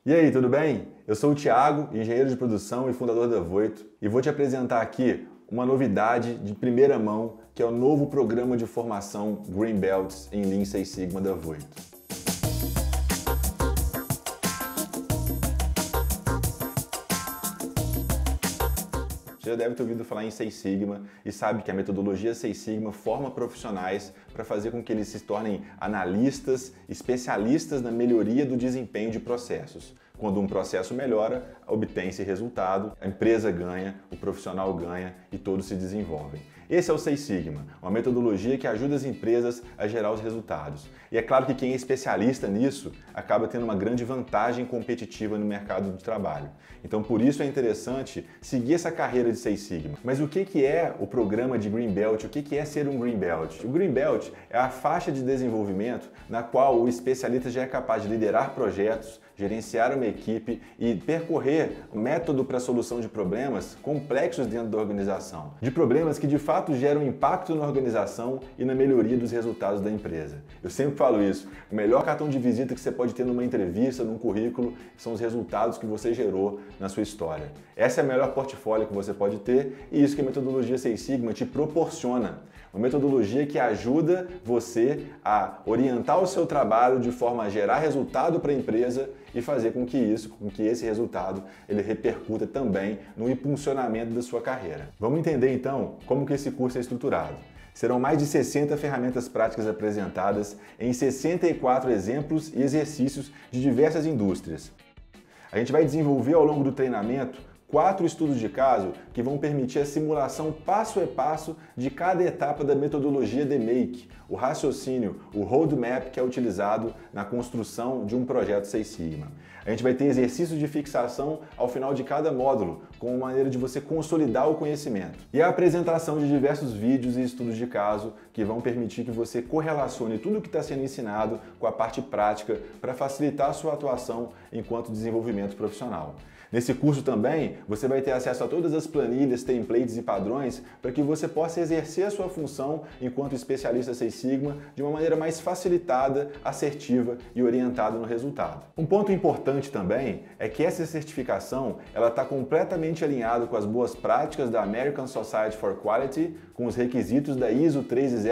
E aí, tudo bem? Eu sou o Thiago, engenheiro de produção e fundador da Voito, e vou te apresentar aqui uma novidade de primeira mão, que é o novo programa de formação Green Belts em Lean Six Sigma da Voito. Você já deve ter ouvido falar em Six Sigma e sabe que a metodologia Six Sigma forma profissionais para fazer com que eles se tornem analistas, especialistas na melhoria do desempenho de processos. Quando um processo melhora, obtém-se resultado, a empresa ganha, o profissional ganha e todos se desenvolvem. Esse é o Six Sigma, uma metodologia que ajuda as empresas a gerar os resultados. E é claro que quem é especialista nisso acaba tendo uma grande vantagem competitiva no mercado de trabalho. Então por isso é interessante seguir essa carreira de Six Sigma. Mas o que é o programa de Green Belt? O que é ser um Green Belt? O Green Belt é a faixa de desenvolvimento na qual o especialista já é capaz de liderar projetos, gerenciar uma equipe e percorrer um método para a solução de problemas complexos dentro da organização. De problemas que de fato geram impacto na organização e na melhoria dos resultados da empresa. Eu sempre falo isso, o melhor cartão de visita que você pode ter numa entrevista, num currículo, são os resultados que você gerou na sua história. Essa é a melhor portfólio que você pode ter e isso que a metodologia Six Sigma te proporciona. Uma metodologia que ajuda você a orientar o seu trabalho de forma a gerar resultado para a empresa e fazer com que esse resultado, ele repercuta também no impulsionamento da sua carreira. Vamos entender então como que esse curso é estruturado. Serão mais de 60 ferramentas práticas apresentadas em 64 exemplos e exercícios de diversas indústrias. A gente vai desenvolver ao longo do treinamento 4 estudos de caso que vão permitir a simulação passo a passo de cada etapa da metodologia DMAIC, o raciocínio, o roadmap que é utilizado na construção de um projeto Six Sigma. A gente vai ter exercícios de fixação ao final de cada módulo, como maneira de você consolidar o conhecimento. E a apresentação de diversos vídeos e estudos de caso que vão permitir que você correlacione tudo o que está sendo ensinado com a parte prática para facilitar a sua atuação enquanto desenvolvimento profissional. Nesse curso também, você vai ter acesso a todas as planilhas, templates e padrões para que você possa exercer a sua função enquanto especialista Six Sigma de uma maneira mais facilitada, assertiva e orientada no resultado. Um ponto importante também é que essa certificação está completamente alinhada com as boas práticas da American Society for Quality, com os requisitos da ISO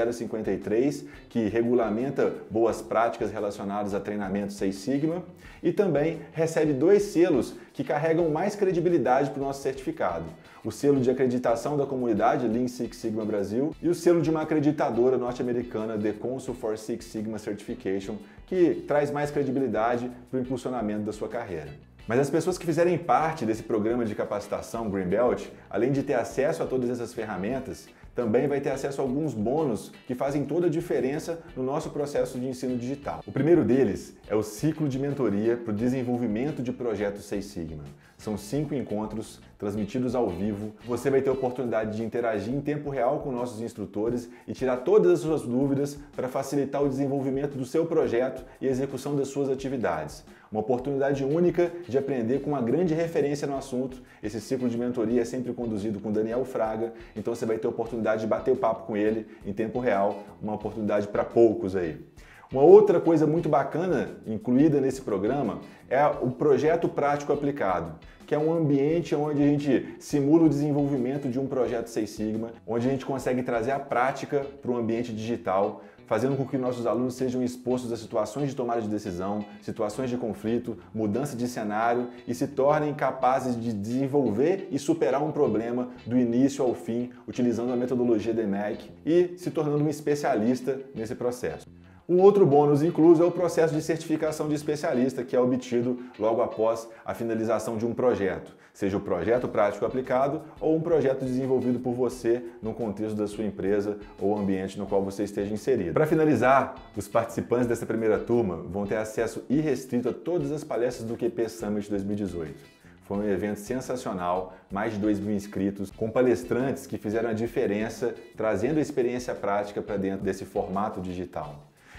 13053, que regulamenta boas práticas relacionadas a treinamento Six Sigma, e também recebe 2 selos que carregam mais credibilidade para o nosso certificado. O selo de acreditação da comunidade Lean Six Sigma Brasil e o selo de uma acreditadora norte-americana, The Council for Six Sigma Certification, que traz mais credibilidade para o impulsionamento da sua carreira. Mas as pessoas que fizerem parte desse programa de capacitação Green Belt, além de ter acesso a todas essas ferramentas, também vai ter acesso a alguns bônus que fazem toda a diferença no nosso processo de ensino digital. O primeiro deles é o ciclo de mentoria para o desenvolvimento de projetos Six Sigma. São 5 encontros transmitidos ao vivo. Você vai ter a oportunidade de interagir em tempo real com nossos instrutores e tirar todas as suas dúvidas para facilitar o desenvolvimento do seu projeto e a execução das suas atividades. Uma oportunidade única de aprender com uma grande referência no assunto. Esse ciclo de mentoria é sempre conduzido com Daniel Fraga, então você vai ter a oportunidade de bater o papo com ele em tempo real, uma oportunidade para poucos aí. Uma outra coisa muito bacana incluída nesse programa é o projeto prático aplicado, que é um ambiente onde a gente simula o desenvolvimento de um projeto Six Sigma, onde a gente consegue trazer a prática para o ambiente digital, fazendo com que nossos alunos sejam expostos a situações de tomada de decisão, situações de conflito, mudança de cenário e se tornem capazes de desenvolver e superar um problema do início ao fim, utilizando a metodologia DMAIC e se tornando um especialista nesse processo. Um outro bônus incluso é o processo de certificação de especialista, que é obtido logo após a finalização de um projeto, seja o projeto prático aplicado ou um projeto desenvolvido por você no contexto da sua empresa ou ambiente no qual você esteja inserido. Para finalizar, os participantes dessa primeira turma vão ter acesso irrestrito a todas as palestras do QP Summit 2018. Foi um evento sensacional, mais de 2.000 inscritos, com palestrantes que fizeram a diferença, trazendo a experiência prática para dentro desse formato digital.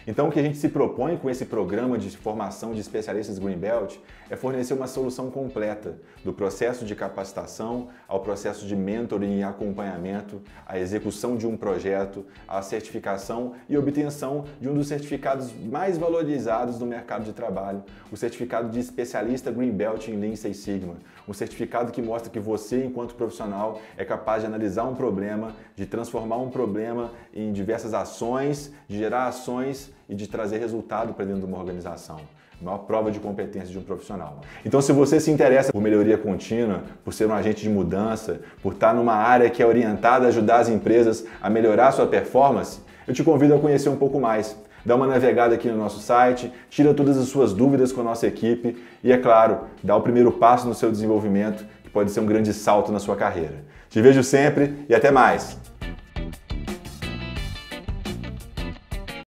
Então o que a gente se propõe com esse programa de formação de especialistas Green Belt é fornecer uma solução completa do processo de capacitação ao processo de mentoring e acompanhamento, a execução de um projeto, a certificação e obtenção de um dos certificados mais valorizados do mercado de trabalho, o certificado de especialista Green Belt em Lean Six Sigma, um certificado que mostra que você, enquanto profissional, é capaz de analisar um problema, de transformar um problema em diversas ações, de gerar ações e de trazer resultado para dentro de uma organização. A maior prova de competência de um profissional. Então, se você se interessa por melhoria contínua, por ser um agente de mudança, por estar numa área que é orientada a ajudar as empresas a melhorar sua performance, eu te convido a conhecer um pouco mais. Dá uma navegada aqui no nosso site, tira todas as suas dúvidas com a nossa equipe e, é claro, dá o primeiro passo no seu desenvolvimento, que pode ser um grande salto na sua carreira. Te vejo sempre e até mais!